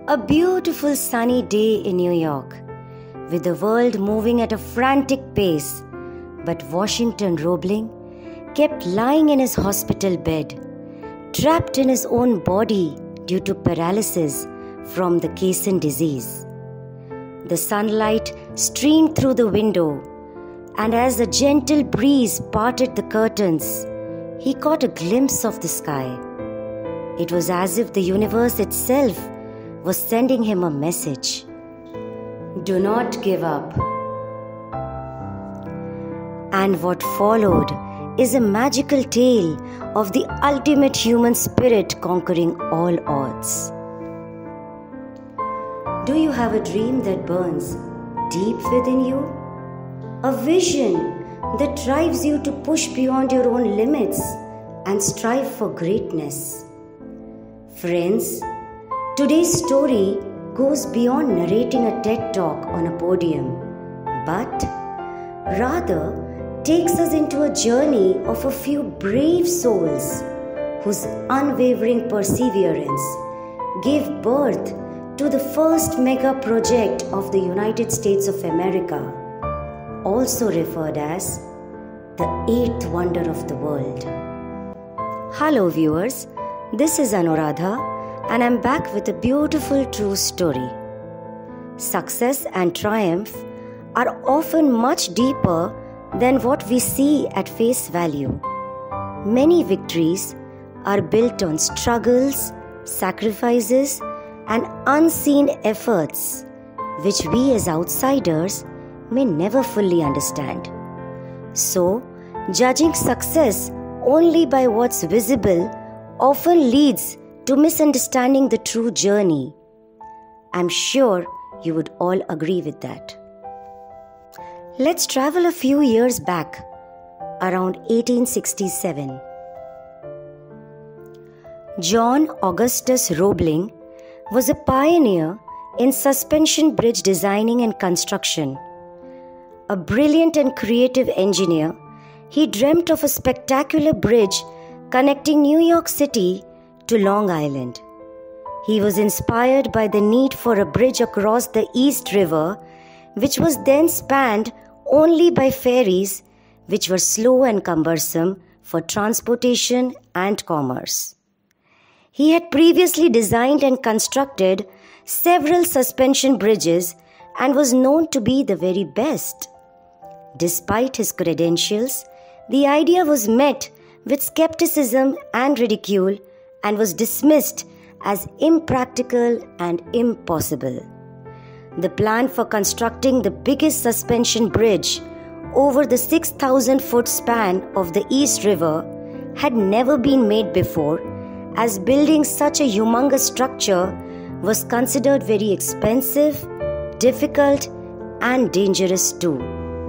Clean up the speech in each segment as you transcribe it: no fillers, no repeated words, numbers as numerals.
A beautiful sunny day in New York, with the world moving at a frantic pace, but Washington Roebling kept lying in his hospital bed, trapped in his own body due to paralysis from the casein disease. The sunlight streamed through the window, and as a gentle breeze parted the curtains, he caught a glimpse of the sky. It was as if the universe itself was sending him a message. Do not give up. And what followed is a magical tale of the ultimate human spirit conquering all odds. Do you have a dream that burns deep within you? A vision that drives you to push beyond your own limits and strive for greatness? Friends, today's story goes beyond narrating a TED talk on a podium, but rather takes us into a journey of a few brave souls whose unwavering perseverance gave birth to the first mega project of the United States of America, also referred as the eighth wonder of the world. Hello viewers, this is Anuradha, and I'm back with a beautiful true story. Success and triumph are often much deeper than what we see at face value. Many victories are built on struggles, sacrifices, and unseen efforts, which we as outsiders may never fully understand. So, judging success only by what's visible often leads to misunderstanding the true journey. I'm sure you would all agree with that. Let's travel a few years back, around 1867. John Augustus Roebling was a pioneer in suspension bridge designing and construction. A brilliant and creative engineer, he dreamt of a spectacular bridge connecting New York City to Long Island. He was inspired by the need for a bridge across the East River, which was then spanned only by ferries, which were slow and cumbersome for transportation and commerce. He had previously designed and constructed several suspension bridges and was known to be the very best. Despite his credentials, the idea was met with skepticism and ridicule and was dismissed as impractical and impossible. The plan for constructing the biggest suspension bridge over the 6,000-foot span of the East River had never been made before, as building such a humongous structure was considered very expensive, difficult, and dangerous too.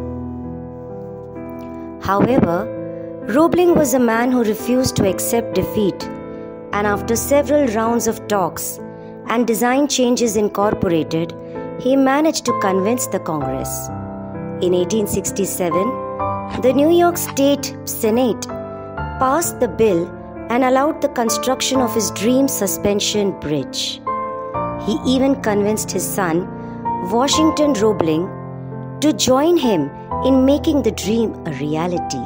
However, Roebling was a man who refused to accept defeat, and after several rounds of talks and design changes incorporated, he managed to convince the Congress. In 1867, the New York State Senate passed the bill and allowed the construction of his dream suspension bridge. He even convinced his son, Washington Roebling, to join him in making the dream a reality.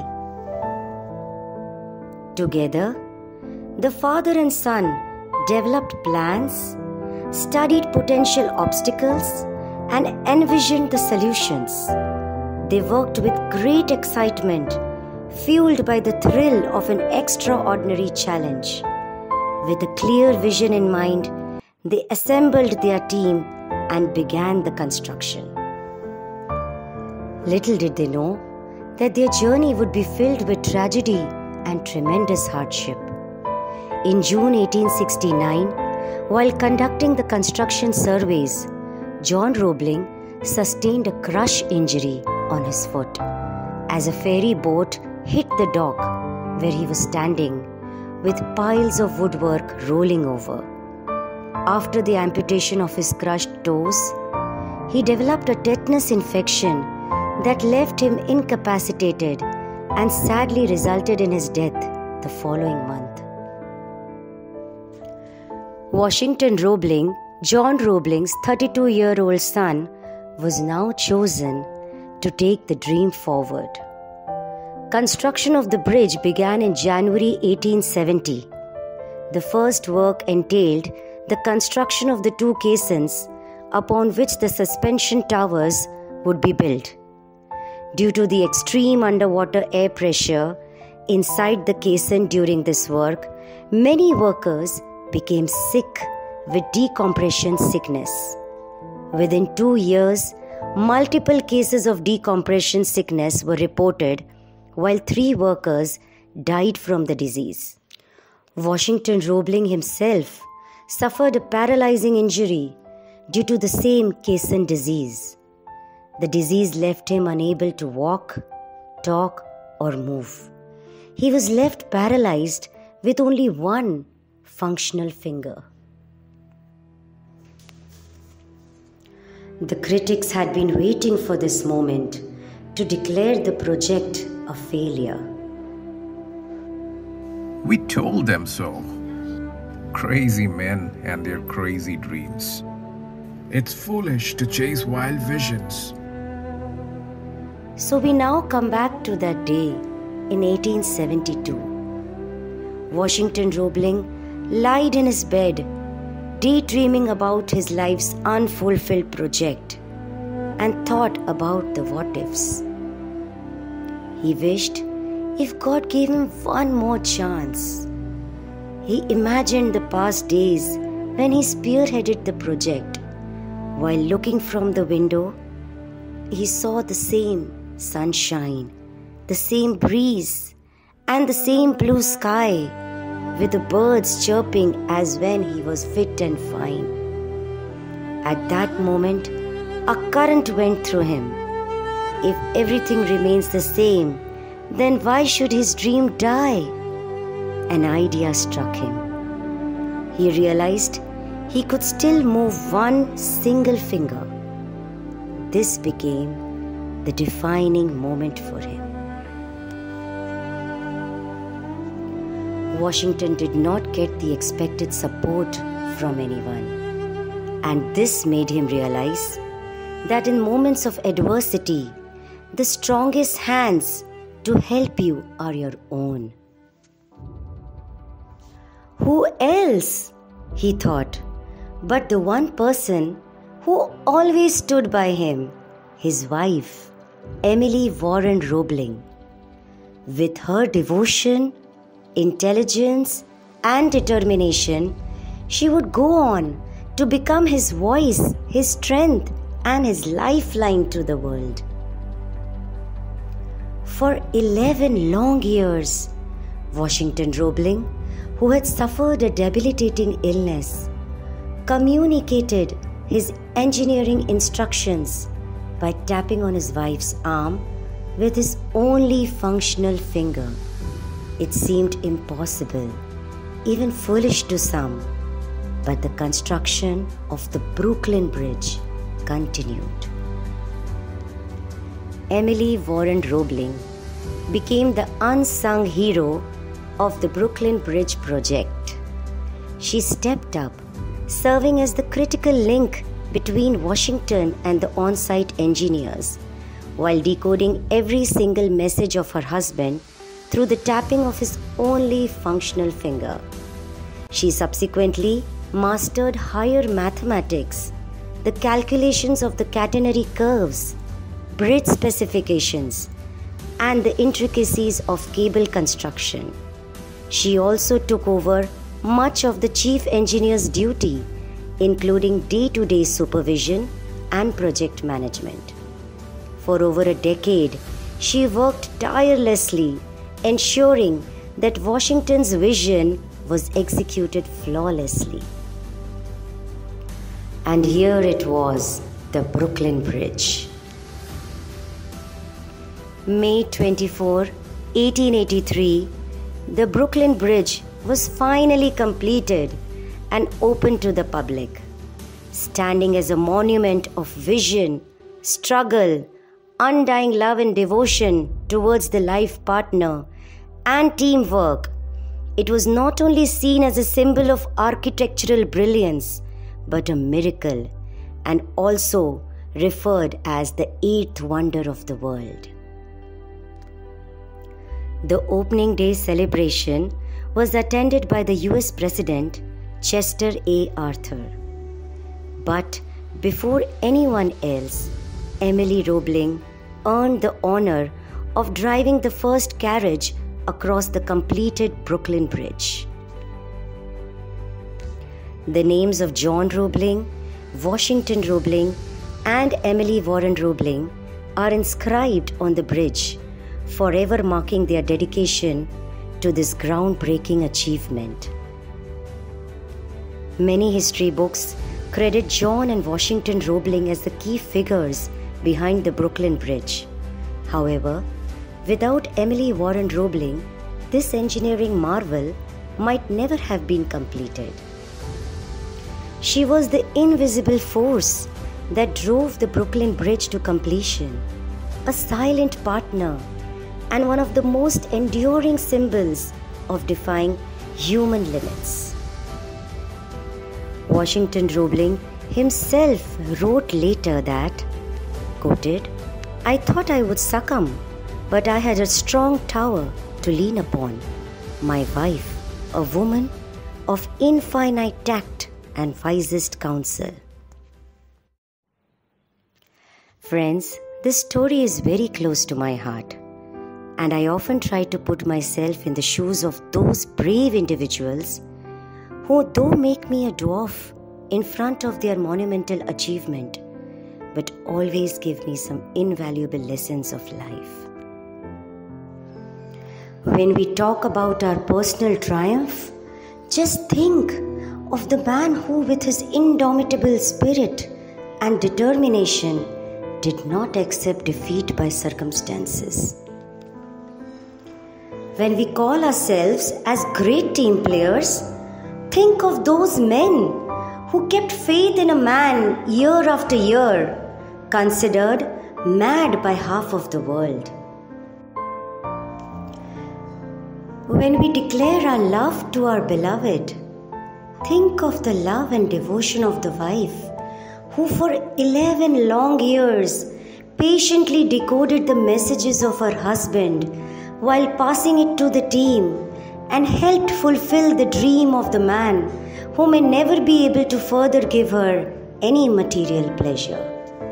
Together, the father and son developed plans, studied potential obstacles, and envisioned the solutions. They worked with great excitement, fueled by the thrill of an extraordinary challenge. With a clear vision in mind, they assembled their team and began the construction. Little did they know that their journey would be filled with tragedy and tremendous hardship. In June 1869, while conducting the construction surveys, John Roebling sustained a crush injury on his foot as a ferry boat hit the dock where he was standing, with piles of woodwork rolling over. After the amputation of his crushed toes, he developed a tetanus infection that left him incapacitated and sadly resulted in his death the following month. Washington Roebling John Roebling's 32-year-old son was now chosen to take the dream forward. Construction of the bridge began in January 1870. The first work entailed the construction of the two caissons upon which the suspension towers would be built. Due to the extreme underwater air pressure inside the caisson during this work, many workers became sick with decompression sickness. Within 2 years, multiple cases of decompression sickness were reported, while 3 workers died from the disease. Washington Roebling himself suffered a paralyzing injury due to the same caisson disease. The disease left him unable to walk, talk, or move. He was left paralyzed with only one functional finger. The critics had been waiting for this moment to declare the project a failure. We told them so. Crazy men and their crazy dreams. It's foolish to chase wild visions. So we now come back to that day in 1872. Washington Roebling lied in his bed, daydreaming about his life's unfulfilled project, and thought about the what-ifs. He wished if God gave him one more chance. He imagined the past days when he spearheaded the project. While looking from the window, he saw the same sunshine, the same breeze, and the same blue sky, with the birds chirping as when he was fit and fine. At that moment, a current went through him. If everything remains the same, then why should his dream die? An idea struck him. He realized he could still move one single finger. This became the defining moment for him. Washington did not get the expected support from anyone, and this made him realize that in moments of adversity, the strongest hands to help you are your own. Who else, he thought, but the one person who always stood by him, his wife, Emily Warren Roebling. With her devotion, intelligence, and determination, she would go on to become his voice, his strength, and his lifeline to the world. For 11 long years, Washington Roebling, who had suffered a debilitating illness, communicated his engineering instructions by tapping on his wife's arm with his only functional finger. It seemed impossible, even foolish to some, but the construction of the Brooklyn Bridge continued. Emily Warren Roebling became the unsung hero of the Brooklyn Bridge project. She stepped up, serving as the critical link between Washington and the on-site engineers, while decoding every single message of her husband through the tapping of his only functional finger. She subsequently mastered higher mathematics, the calculations of the catenary curves, bridge specifications, and the intricacies of cable construction. She also took over much of the chief engineer's duty, including day-to-day supervision and project management. For over a decade, she worked tirelessly, ensuring that Washington's vision was executed flawlessly. And here it was, the Brooklyn Bridge. May 24, 1883, the Brooklyn Bridge was finally completed and open to the public, standing as a monument of vision, struggle, undying love and devotion towards the life partner, and teamwork. It was not only seen as a symbol of architectural brilliance, but a miracle, and also referred as the eighth wonder of the world. The opening day celebration was attended by the US President Chester A. Arthur. But before anyone else, Emily Roebling earned the honor of driving the first carriage across the completed Brooklyn Bridge. The names of John Roebling, Washington Roebling, and Emily Warren Roebling are inscribed on the bridge, forever marking their dedication to this groundbreaking achievement. Many history books credit John and Washington Roebling as the key figures behind the Brooklyn Bridge. However, without Emily Warren Roebling, this engineering marvel might never have been completed. She was the invisible force that drove the Brooklyn Bridge to completion, a silent partner, and one of the most enduring symbols of defying human limits. Washington Roebling himself wrote later that, quoted, "I thought I would succumb, but I had a strong tower to lean upon, my wife, a woman of infinite tact and wisest counsel." Friends, this story is very close to my heart, and I often try to put myself in the shoes of those brave individuals who, though make me a dwarf in front of their monumental achievement, but always give me some invaluable lessons of life. When we talk about our personal triumph, just think of the man who, with his indomitable spirit and determination, did not accept defeat by circumstances. When we call ourselves as great team players, think of those men who kept faith in a man year after year, considered mad by half of the world. When we declare our love to our beloved, think of the love and devotion of the wife who for 11 long years patiently decoded the messages of her husband while passing it to the team and helped fulfill the dream of the man who may never be able to further give her any material pleasure.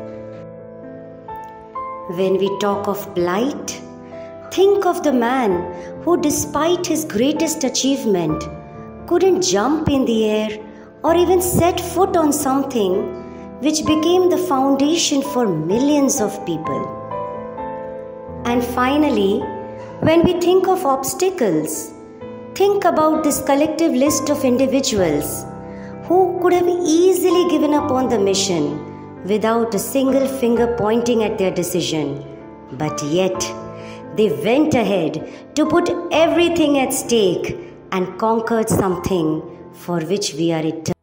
When we talk of blight, think of the man who, despite his greatest achievement, couldn't jump in the air or even set foot on something which became the foundation for millions of people. And finally, when we think of obstacles, think about this collective list of individuals who could have easily given up on the mission without a single finger pointing at their decision, but yet they went ahead to put everything at stake and conquered something for which we are eternal.